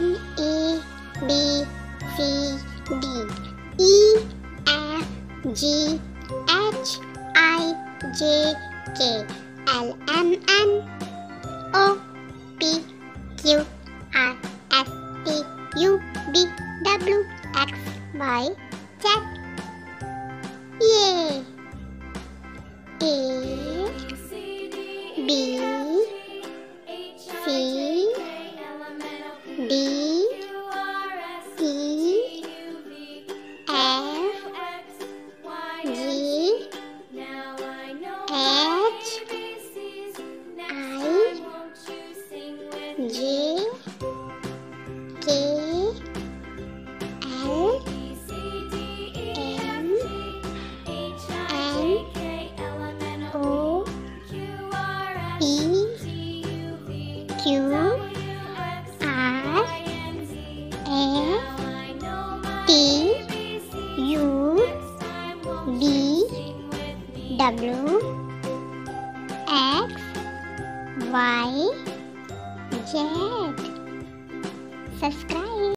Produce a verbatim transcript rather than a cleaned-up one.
A B C D E F G H I J K L M N O P Q R S T U V W X Y Z. Yay! A B C D E F G H I J K L M N O P Q R S T U V W X Y Z. Subscribe.